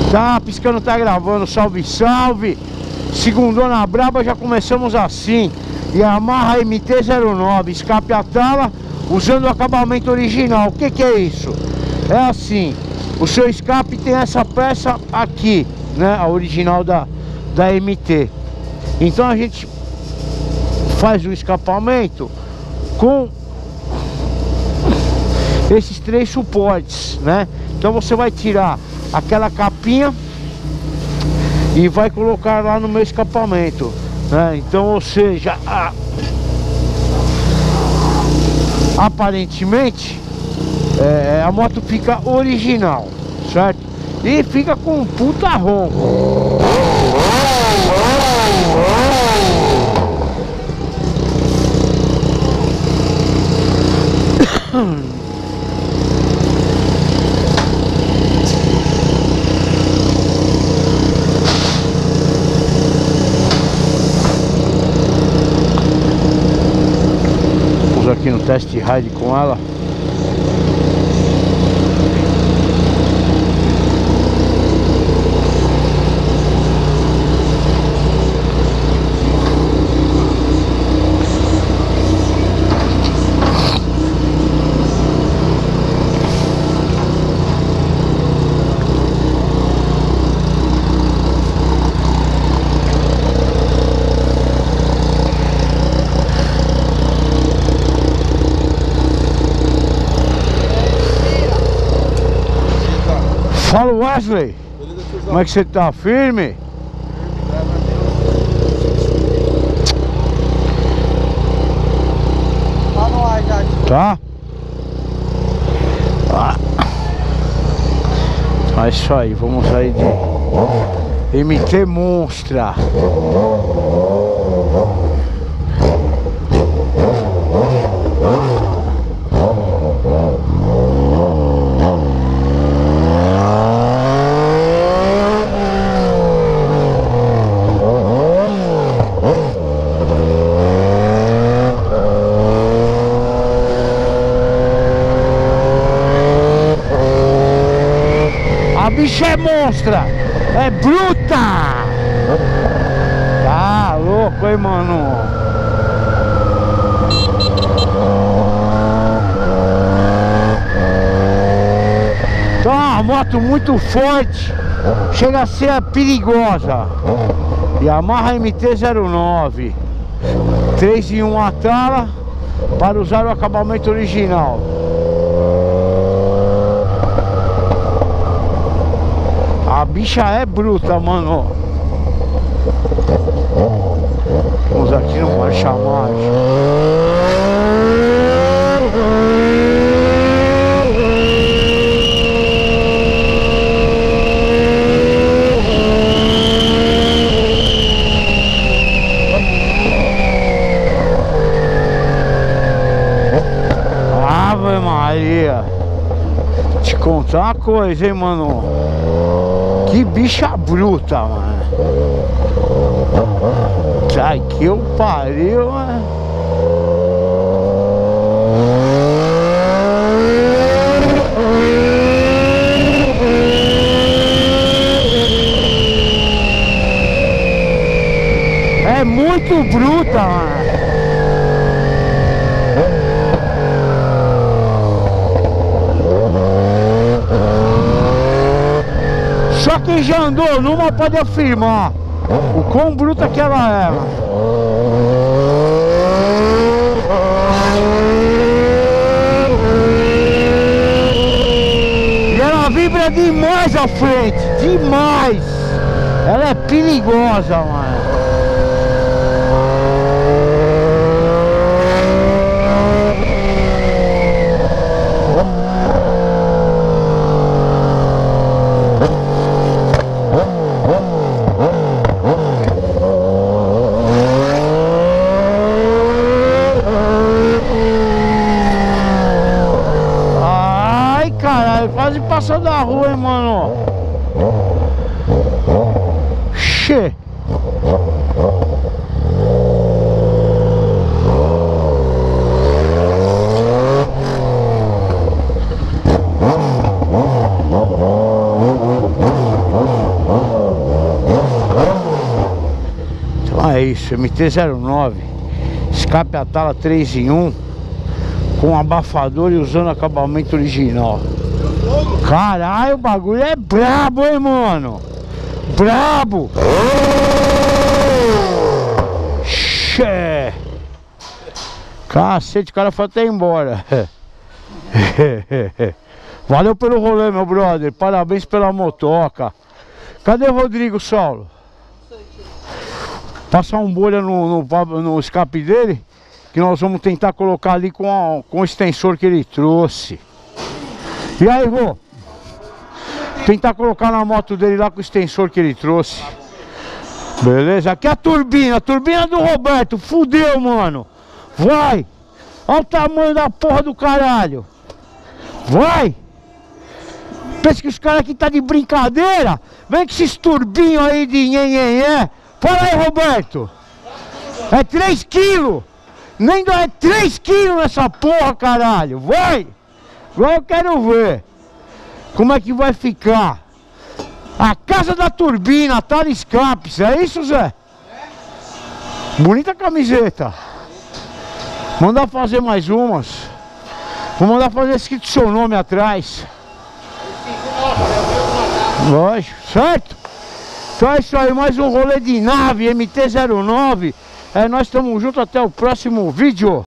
Tá piscando, tá gravando. Salve, salve. Segundona braba, já começamos assim. Yamaha MT-09, escape a tala, usando o acabamento original. O que que é isso? É assim, o seu escape tem essa peça aqui, né? A original da MT. Então a gente faz o escapamento com esses três suportes, né? Então você vai tirar aquela capinha e vai colocar lá no meu escapamento, né? Então, ou seja, aparentemente a moto fica original, certo? E fica com um puta ronco. Aqui no test ride com ela. Fala, Wesley, como é que você tá? Firme? Tá no ar já. Tá? É isso aí, vamos sair de MT Monstra. A bicha é monstra, é bruta. Tá louco, hein, mano? Então é uma moto muito forte, chega a ser perigosa. Yamaha MT-09, 3 em 1 Atala, para usar o acabamento original. A bicha é bruta, mano. Vamos aqui no marcha-marcha. Ave Maria. Te contar uma coisa, hein, mano. Que bicha bruta, mano. Ai, que eu pariu, mano. É muito bruta, mano. Só quem já andou numa pode afirmar o quão bruta que ela é, mano. E ela vibra demais à frente, demais. Ela é perigosa, mano. Quase passou da rua, hein, mano. Che. Isso, MT-09. Escape a tala 3 em 1. Com abafador e usando acabamento original. Caralho, o bagulho é brabo, hein, mano? Brabo! Xé! Cacete, o cara foi até embora. Valeu pelo rolê, meu brother. Parabéns pela motoca. Cadê o Rodrigo, Saulo? Passar um bolha no escape dele, que nós vamos tentar colocar ali com o extensor que ele trouxe. E aí, Rô? Tentar colocar na moto dele lá com o extensor que ele trouxe. Beleza? Aqui é a turbina do Roberto. Fudeu, mano. Vai! Olha o tamanho da porra do caralho. Vai! Pensa que os caras aqui tá de brincadeira? Vem com esses turbinhos aí de nhenhenhé. Fala aí, Roberto. É 3 quilos. Nem dá, é 3 quilos nessa porra, caralho. Vai! Agora eu quero ver como é que vai ficar a casa da turbina, Tala Escapes. É isso, Zé? Bonita camiseta. Mandar fazer mais umas. Vou mandar fazer escrito seu nome atrás. Lógico, certo? Então é isso aí, mais um rolê de nave MT-09. Nós estamos juntos, até o próximo vídeo.